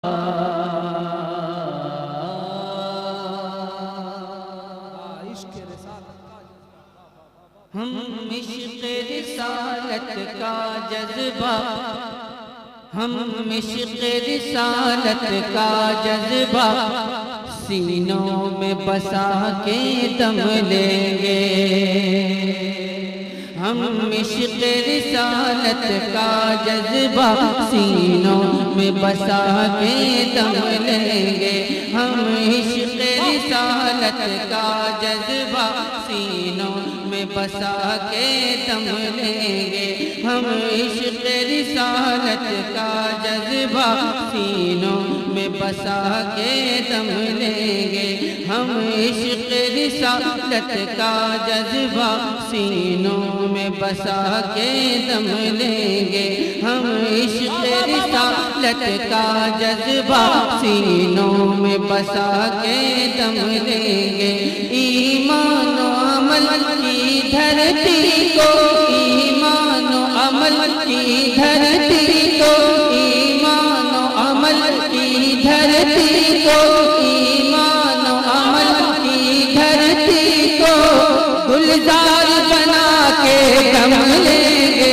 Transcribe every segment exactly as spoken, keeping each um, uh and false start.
हम इश्क़ रिसालत का जज्बा, हम इश्क़ रिसालत का जज्बा सीनों में बसा के दम लेंगे। हम इश्क़ रिसालत का जज्बा सीनों में बसा के दम लेंगे। हम इश्क़ रिसालत का जज्बा सीनों में बसा के दम लेंगे। हम इश्क़ रिसालत का जज्बा सीनों में बसा के दम लेंगे। हम इश्क़ रिसालत का जज्बा सीनों में बसा के दम लेंगे। हम इश्क़ रिसालत का जज्बा सीनों में बसा के दम लेंगे। ईमान व अमल की धरती को, ईमान व अमल की धरती को, ईमान व अमल की धरती को, ईमान व अमल की धरती को गुलजार बना के दम लेंगे।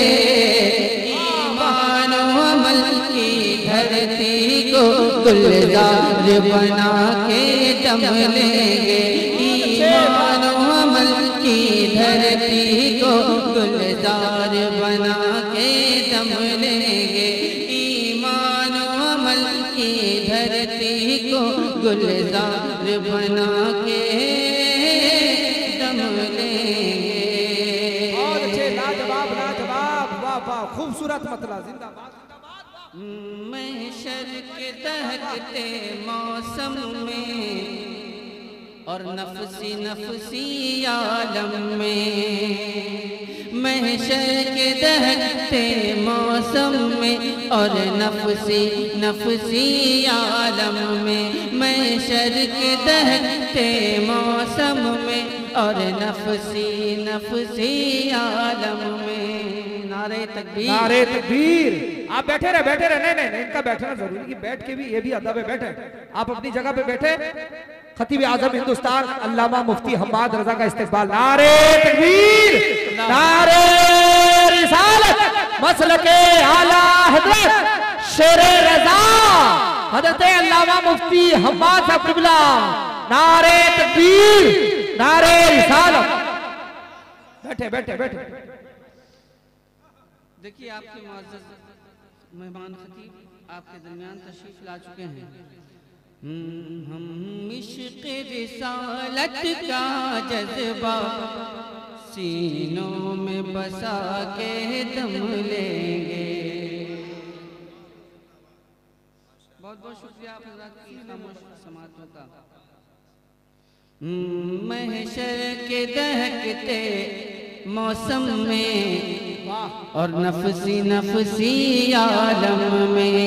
ईमान व अमल की धरती को गुलजार बना के दम लेंगे। ईमान व अमल की धरती को गुलजार बना के दम लेंगे। ईमान व अमल की धरती को गुलजार बना के दम लेंगे। और अच्छे, लाजवाब लाजवाब, वाह वाह, खूबसूरत मतला, जिंदाबाद। महशर के दहकते मौसम में और नफसी नफसी आलम में, महशर के दहकते मौसम में और नफसी नफसी आलम में, महशर के दहकते मौसम में और नफसी नफसी आलम में। नारे तकबीर, नारे तकबीर। आप बैठे रहे, बैठे रहे, नहीं नहीं नहीं, इनका बैठना जरूरी कि बैठ के भी ये भी अदब है, बैठे आप अपनी जगह पे बैठे। खतीब आजम हिंदुस्तान अल्लामा मुफ्ती हम्माद रजा का इस्तेकबाल। नारे तकबीर, नारे रिसालत, मसलके आला हज़रत शेरे रजा हज़रत अल्लामा मुफ्ती हम्माद साहब क़िबला। नारे तकबीर, नारे रिसालत। बैठे बैठे बैठे। देखिए आपके मुअज़्ज़ज़ मेहमान खतीब आपके दरमियान तशरीफ ला चुके हैं। हम इश्क़ रिसालत का जज्बा सीनों में बसा के दम लेंगे। बहुत बहुत शुक्रिया आप हज़रात की खामोश समातों का। महशर के दहकते मौसम में और नफसी नफसी आलम में,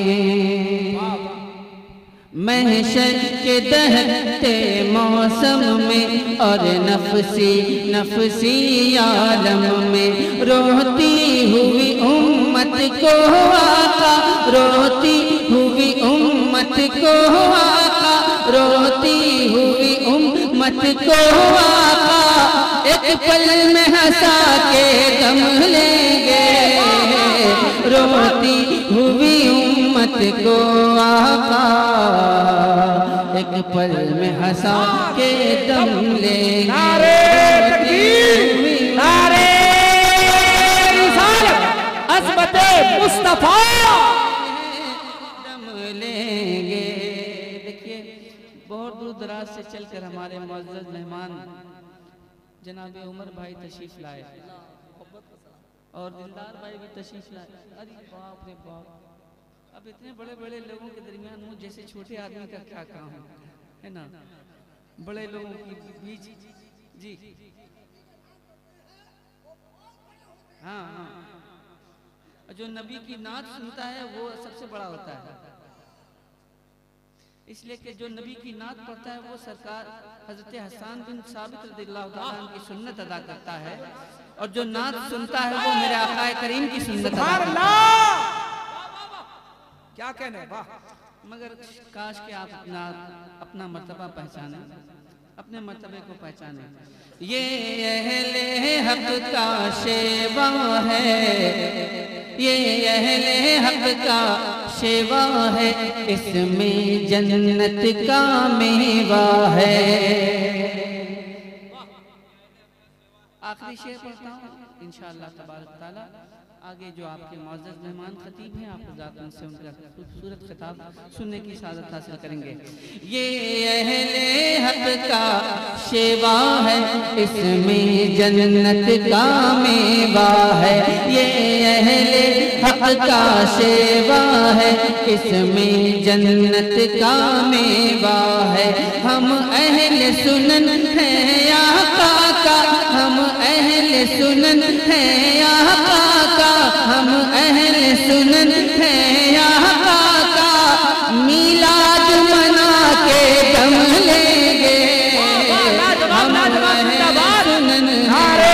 महशर के दहकते मौसम में और नफसी नफसी आलम में रोती हुई उम्मत को आका, रोती हुई उम्मत को आका, रोती हुई उम्मत को आका एक पल में हंसा के दम लेंगे। रोती हुई उम्मत को आका एक पल में हंसा के दम लेंगे। नारे तकबीर, नारे रिसालत, अज़मते मुस्तफा दम लेंगे। देखिए बहुत दूर दराज से चलकर हमारे मुअज़्ज़ज़ मेहमान जनाब उमर भाई तशरीफ लाए और दिलदार भाई भी तशरीफ लाए। अरे बाप रे बाप, अब इतने बड़े बड़े लोगों के दरमियान मुझ जैसे छोटे आदमी का क्या काम है ना, बड़े लोगों के बीच। जी हाँ हाँ, जो नबी की नात सुनता है वो सबसे बड़ा होता है, इसलिए कि जो नबी की नात पढ़ता है वो सरकार हजरत हसन बिन साबित रज़ियल्लाहु तआला अन्हु की सुन्नत अदा करता है, और जो नात सुनता है वो मेरे आका करीम की सुन्नत अदा करता है। क्या कहने, वाह। मगर काश के आप अपना अपना मर्तबा पहचाने, अपने मर्तबे को पहचाने। ये अहले हक का शेवा है, ये अहले हक का शेवा है, इसमें जन्नत का मेवा है। आखिरी शेर पढ़ता हूँ इंशाअल्लाह तबारक ताला। आगे जो आपके मौजूद मेहमान खतीब हैं, आप ज़ात उनसे उनका खूबसूरत खिताब सुनने की सादत हासिल करेंगे। ये अहले हक का शेवा है, इसमें जन्नत का मेवा है। ये अहले हक का शेवा है, इसमें जन्नत का मेवा है। हम अहले सुनन हैं आका का, हम अहले सुनन हैं आका का, हम अहले सुनन हैं आका का, मिलाद मना के दम लेंगे। हम अहले सुनन हैं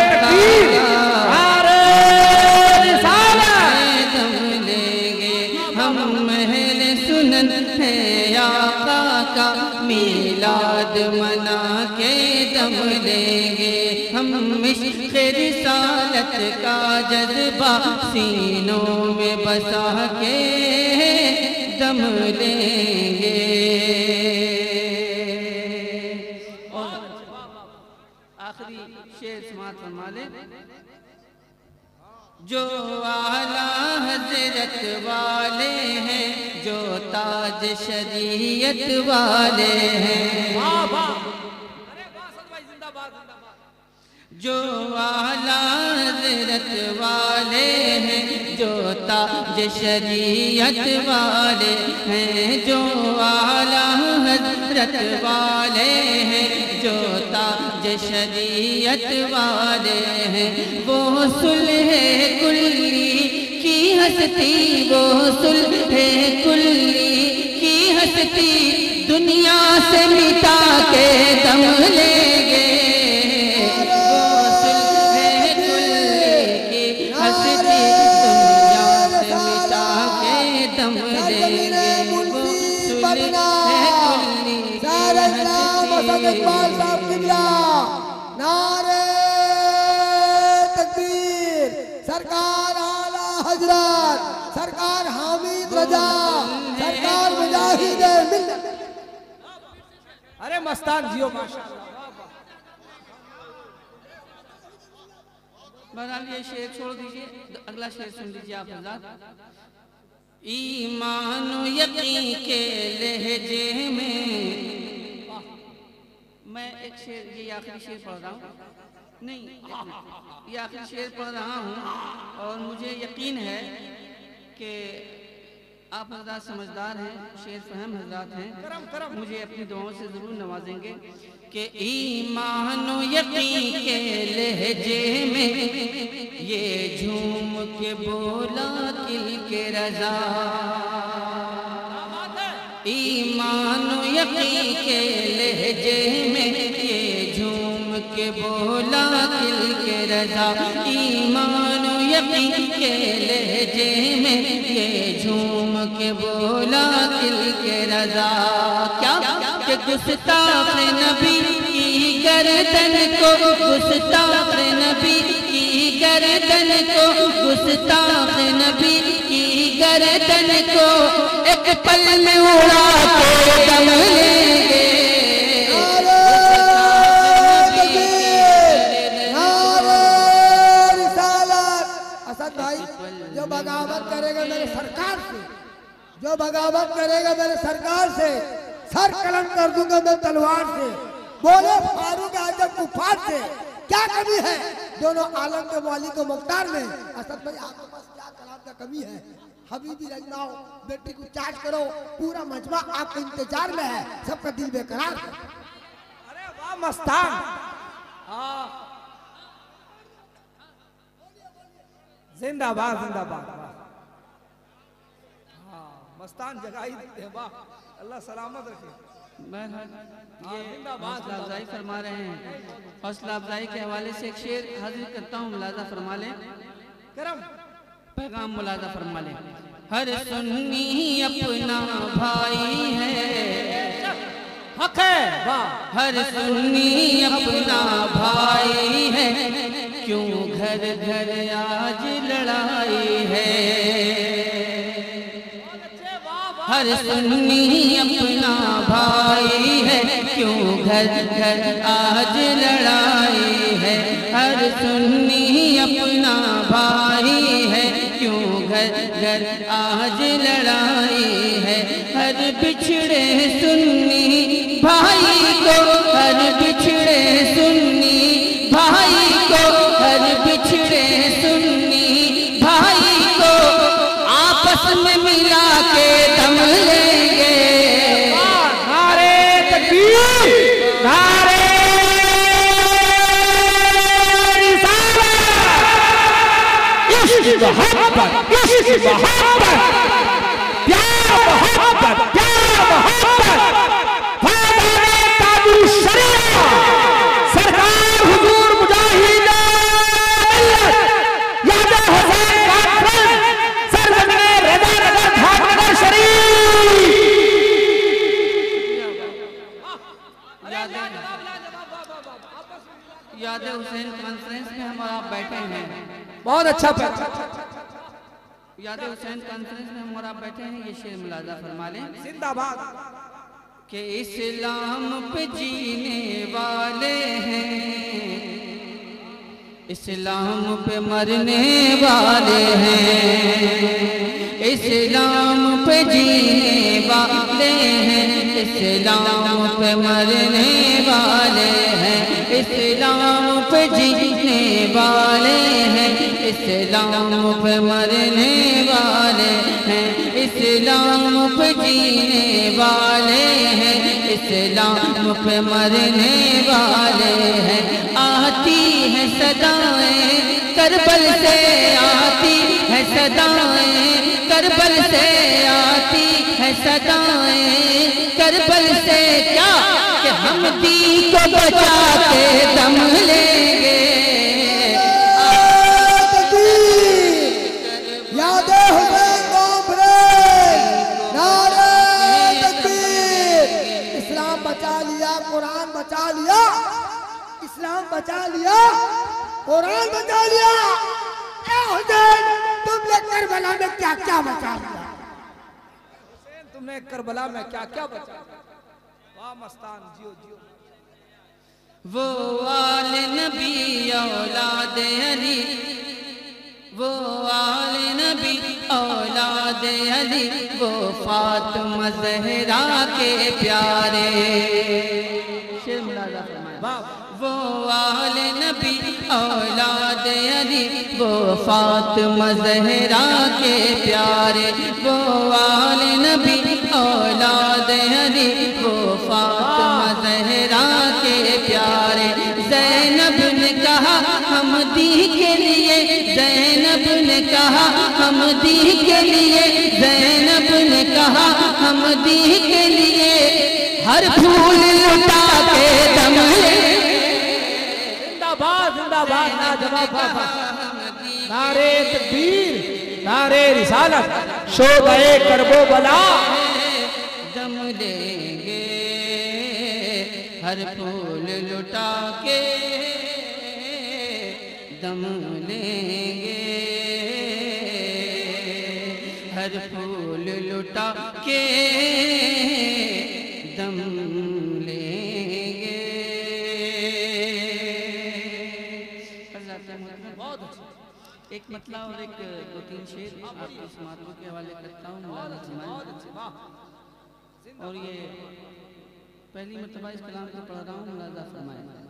दम लेंगे, हम अहले सुनन हैं आका का, मिलाद मना के दम लेंगे। हम इश्क़ रिसालत का जज्बा सीनों में बसा के दम लेंगे। और आखिरी शेर समात फरमा ले। जो आला हजरत वाले हैं, जो ताज शरीयत वाले हैं, जो आला हजरत वाले हैं, जो ताज शरीयत वाले हैं, जो आला हजरत वाले हैं, जो ताज शरीयत वाले हैं। वो सुलह कुल्ली की हस्ती, वो सुलह कुल्ली की हस्ती, दुनिया से मिटा के दम लेंगे। नारे तकबीर, सरकार आला हजरत, सरकार हामिद रजा, सरकार मुजाहिद मिल्लत। अरे मस्तान जियो माशाअल्लाह। बहरहाल ये शेर छोड़ दीजिए, अगला शेर सुन लीजिए आप हज़रात। ईमान यकीन के लहजे में, मैं एक शेर, ये आखिरी शेर पढ़ रहा हूँ, नहीं ये आखिरी शेर पढ़ रहा हूँ और मुझे यकीन है कि आप हज़रात समझदार हैं, शेर फहम हज़रात हैं, मुझे अपनी दुआओं से ज़रूर नवाजेंगे। कि ईमान यकीन के लहजे में, ये झूम के बोला दिल के रज़ा। ईमान यकीन के लहजे में, ये झूम के बोला दिल के रज़ा। ईमान यकीन के लहजे में, ये झूम के बोला दिल के रज़ा। क्या कि गुस्ताख नबी की गर्दन को, गुस्ताख नबी की गर्दन को, गुस्ताख नबी की गर्दन को एक पल में उड़ा के दम लेंगे। असद भाई, जो बगावत करेगा मेरे सरकार से, जो बगावत करेगा मेरे सरकार से, सर कलम कर दूंगा मैं तलवार से। बोले फारूक आजम कुफार से, क्या कमी है दोनों आलम के मालिक को मुख्तार में। असद भाई आपके पास क्या कलाम का कमी है? हबीबी रजनाओ, बेटी को चार्ज करो, पूरा मजमा आपके इंतजार में है, सबका दिल बेकरार है। अरे वाह मस्तान, हाँ जिंदाबाद जिंदाबाद। हाँ मस्तान जगाई देते, वाह अल्लाह सलामत रखे। ये हौसला अफजाई फरमा रहे हैं। हौसला अफजाई के हवाले से एक शेर हाजिर करता हूँ, मुलाजा फरमा लें। करम पैगाम मुलाजा फरमा लें। हर सुन्नी अपना भाई है, हक है वाह। हर सुन्नी अपना भाई है, क्यों घर घर आज लड़ाई है। हर सुन्नी अपना भाई है, क्यों घर घर आज लड़ाई है। हर सुन्नी अपना भाई है, क्यों घर घर आज लड़ाई है। हर बिछड़े सुन्नी भाई को, हर बिछड़े सुन्नी भाई को, हर बिछड़े सुन्नी भाई को आपस में मिला के दम लेंगे। नारे तकबीर, नारे इश्क मोहब्बत, इश्क मोहब्बत, प्यार मोहब्बत, प्यार मोहब्बत, फायदा ताजु शरीया सरकार हुजूर मुजाहिद याद हुसैन कॉन्फ्रेंस सरजमीन रजा नगर धामनगर शरीफ। याद हुसैन कॉन्फ्रेंस में हम और आप बैठे हैं। बहुत अच्छा याद हुसैन कॉन्फ्रेंस में हम और आप बैठे हैं। ये शेर मुलाजा फरमा लें। जिंदाबाद। कि इस्लाम पे जीने वाले हैं, इस्लाम पे मरने वाले हैं। इस्लाम पे जीने वाले हैं, इस्लाम पे मरने वाले हैं। इस्लाम पे जीने वाले हैं, इस्लाम पे मरने वाले हैं। इस्लाम पे जीने वाले हैं, इस्लाम पे मरने वाले हैं। आती है सदाएं करबल से, आती है सदाएं करबल से, आती है सदाएं करबल से। क्या कि हम दी को बचा के दम लेंगे। याद हुसैन कॉन्फ्रेंस, नारे तकबीर। इस्लाम बचा लिया, कुरान बचा लिया, इस्लाम बचा लिया, कुरान बचा लिया। ए हुसैन, तुमने करबला में क्या क्या बचा लिया? हुसैन तुमने करबला में क्या क्या बचा। वाह मस्तान, जियो जियो। वो आले नबी औलाद अली, वो आले नबी औलाद अली, वो फातिमा ज़हरा के प्यारे। शेर मुलाजा फरमाया। वो आले नबी औलाद अली, वो फातिमा ज़हरा के प्यारे। वो आले नबी औलाद अली, वो फातिमा ज़हरा के प्यारे। ज़ैनब ने कहा हम दी के लिए, ज़ैनब ने कहा हम दी के लिए, ज़ैनब ने कहा हम दी के लिए। हर फूल लुटा के दम ले। जिंदाबाद जिंदाबाद, लाजवाब। नारे तकबीर, नारे रिसालत, शोबे करबो बला। दम लेंगे हर फूल लुटा के, दम लेंगे हर फूल लुटा के, दम लेंगे। बहुत एक मतला और एक दो तीन शेर आपको समारोह के हवाले करता हूँ। और ये पहली मरतबा इस कलाम को पढ़ रहा हूँ, मुलाजा फरमाएं।